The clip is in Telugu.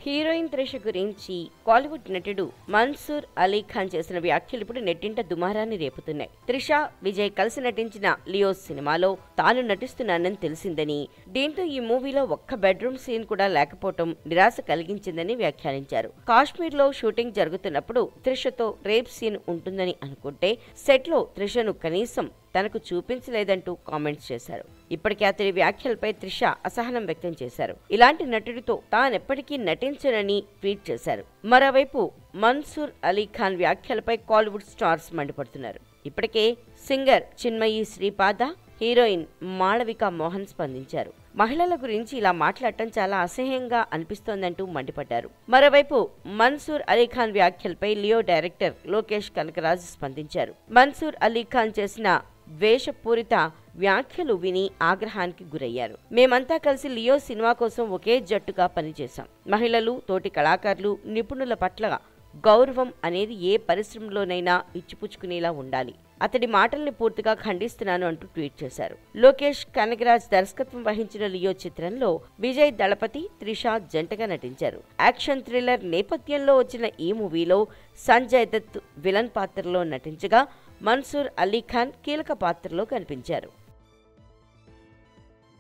హీరోయిన్ త్రిష గురించి కాలీవుడ్ నటుడు మన్సూర్ అలీ ఖాన్ చేసిన వ్యాఖ్యలు ఇప్పుడు నెట్టింట దుమారాన్ని రేపుతున్నాయి. త్రిష, విజయ్ కలిసి నటించిన లియో సినిమాలో తాను నటిస్తున్నానని తెలిసిందని, దీంతో ఈ మూవీలో ఒక్క బెడ్రూమ్ సీన్ కూడా లేకపోవటం నిరాశ కలిగించిందని వ్యాఖ్యానించారు. కాశ్మీర్లో షూటింగ్ జరుగుతున్నప్పుడు త్రిషతో రేప్ సీన్ ఉంటుందని అనుకుంటే సెట్ లో త్రిషను కనీసం తనకు చూపించలేదంటూ కామెంట్స్ చేశారు. ఇప్పటికే అతడి వ్యాఖ్యలపై త్రిష అసహనం వ్యక్తం చేశారు. ఇలాంటి నటుడితో తానెప్పటికీ నటించనని ట్వీట్ చేశారు. మరోవైపు మన్సూర్ అలీ ఖాన్ వ్యాఖ్యలపై కాలీవుడ్ స్టార్స్ మండిపడుతున్నారు. ఇప్పటికే సింగర్ చిన్మయి శ్రీపాద, హీరోయిన్ మాళవిక మోహన్ స్పందించారు. మహిళల గురించి ఇలా మాట్లాడటం చాలా అసహ్యంగా అనిపిస్తోందంటూ మండిపడ్డారు. మరోవైపు మన్సూర్ అలీ ఖాన్ వ్యాఖ్యలపై లియో డైరెక్టర్ లోకేష్ కనకరాజ్ స్పందించారు. మన్సూర్ అలీ ఖాన్ చేసిన ద్వేషపూరిత వ్యాఖ్యలు విని ఆగ్రహానికి గురయ్యారు. మేమంతా కలిసి లియో సినిమా కోసం ఒకే జట్టుగా పనిచేశాం. మహిళలు, తోటి కళాకారులు, నిపుణుల పట్ల గౌరవం అనేది ఏ పరిశ్రమలోనైనా ఇచ్చిపుచ్చుకునేలా ఉండాలి. అతడి మాటల్ని పూర్తిగా ఖండిస్తున్నాను అంటూ ట్వీట్ చేశారు. లోకేష్ కనగరాజ్ దర్శకత్వం వహించిన లియో చిత్రంలో విజయ్ దళపతి, త్రిష జంటగా నటించారు. యాక్షన్ థ్రిల్లర్ నేపథ్యంలో వచ్చిన ఈ మూవీలో సంజయ్ దత్ విలన్ పాత్రలో నటించగా మన్సూర్ అలీ ఖాన్ కీలక పాత్రలో కనిపించారు.